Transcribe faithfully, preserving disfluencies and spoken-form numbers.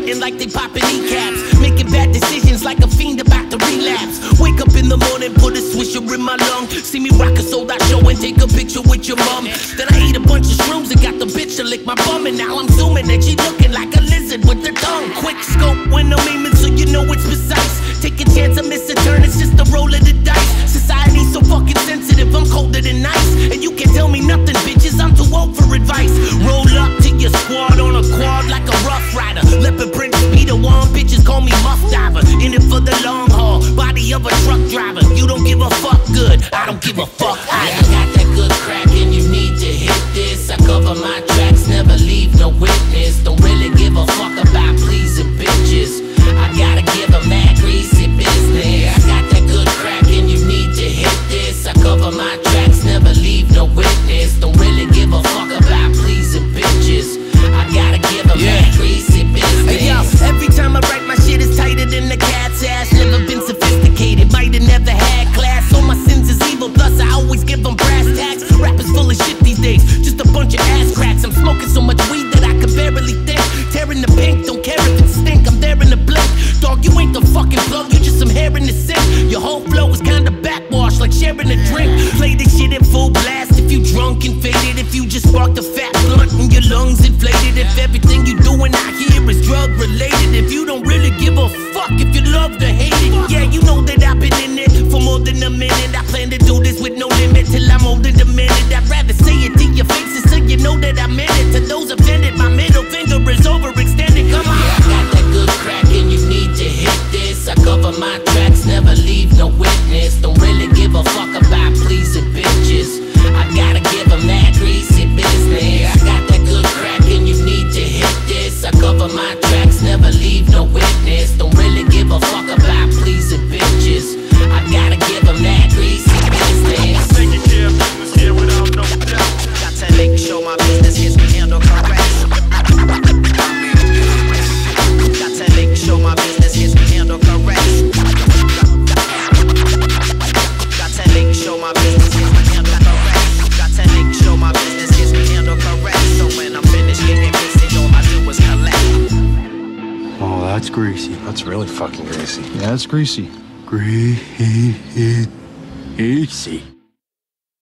sweating like they popping kneecaps. Making bad decisions like a fiend about to relapse. Wake up in the morning, put a swisher in my lung. See me rock a sold out show and take a picture with your mom. Then I ate a bunch of shrooms and got the bitch to lick my bum. And now I'm zooming and she looking like a lizard with her tongue. Quick scope when I'm aiming so you know it's precise. Take a chance, I miss a turn, it's just a roll of the dice. Society's so fucking sensitive, I'm colder than ice. And you can't tell me nothing, bitches, I'm too old for advice. Roll up to your squad on a quad like a rough rider. Leopard print speeder one, bitches call me muff diver. In it for the long haul, body of a truck driver. You don't give a fuck good, I don't give a fuck either. Yeah, I got that good crack and you need to hit this. I cover my tracks, never leave no witness. Don't really give a fuck about pleasing bitches. I gotta give a mad greasy business. I got that good crack and you need to hit this. I cover my tracks, never leave no witness. Don't really give a fuck about pleasing bitches. I gotta give a yeah. mad greasy business. Hey, yo, every time I write my shit is tighter than the cat's ass. Never been sophisticated, might have never had class. All my sins is evil, plus I always give them brass tacks. Rappers full of shit these days, just a bunch of ass cracks. I'm smoking so much weed that I can barely think. Tearing the pink, don't care if it stink, I'm there in the blink. Dog, you ain't the fucking plug, you just some hair in the sink. Your whole flow is kinda backwash, like sharing a drink. Play this shit in full blast if you drunk and faded. If you just sparked a fat blunt and your lungs inflated. If everything you doing out here is drug related. If you don't really give a fuck, if you love to hate it. Yeah, you know that I've been in it for more than a minute. I plan to do this with no limit till I'm older the minute. I'd rather say it to your faces so you know that I meant it. To those offended, my middle finger is overextended. Come on. Yeah, I got that good crack and you need to hit this. I cover my tracks, never leave no witness. Don't really give a fuck about pleasing bitches. I gotta give a mad greasy business. I got that good crack and you need to hit this. I cover my tracks, never leave no witness. Don't really give a fuck about pleasing bitches. I gotta give a mad greasy business. Taking care of business here without no doubt. Got to make sure my business gets handled correct. Got to make sure my business gets handled correct. Got to make sure my business gets handled correct. Got to make sure my business gets handled correct. So when I'm finished getting busy, all I do is collect. Oh, that's greasy. That's really fucking greasy. Yeah, that's greasy. Greasy. Greasy.